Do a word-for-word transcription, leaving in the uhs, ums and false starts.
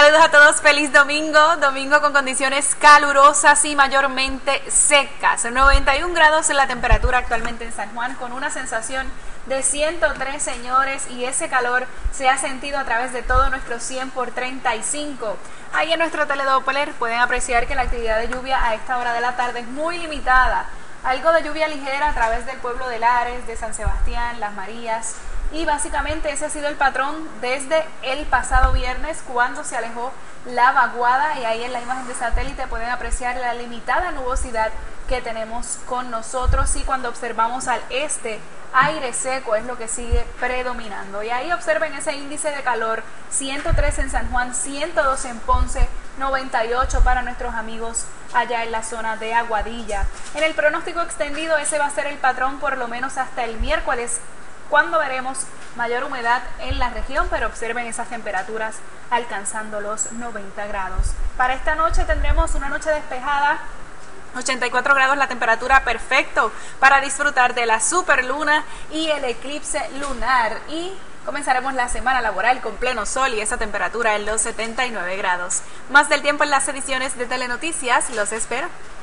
Saludos a todos, feliz domingo, domingo con condiciones calurosas y mayormente secas. noventa y un grados en la temperatura actualmente en San Juan, con una sensación de ciento tres, señores, y ese calor se ha sentido a través de todo nuestro cien por treinta y cinco. Ahí en nuestro teledoppler pueden apreciar que la actividad de lluvia a esta hora de la tarde es muy limitada. Algo de lluvia ligera a través del pueblo de Lares, de San Sebastián, Las Marías, y básicamente ese ha sido el patrón desde el pasado viernes, cuando se alejó la vaguada, y ahí en la imagen de satélite pueden apreciar la limitada nubosidad que tenemos con nosotros, y cuando observamos al este, aire seco es lo que sigue predominando. Y ahí observen ese índice de calor, ciento tres en San Juan, ciento dos en Ponce, noventa y ocho para nuestros amigos allá en la zona de Aguadilla. En el pronóstico extendido ese va a ser el patrón por lo menos hasta el miércoles, cuando veremos mayor humedad en la región, pero observen esas temperaturas alcanzando los noventa grados. Para esta noche tendremos una noche despejada, ochenta y cuatro grados la temperatura, perfecto para disfrutar de la superluna y el eclipse lunar, y comenzaremos la semana laboral con pleno sol y esa temperatura en los setenta y nueve grados. Más del tiempo en las ediciones de Telenoticias, los espero.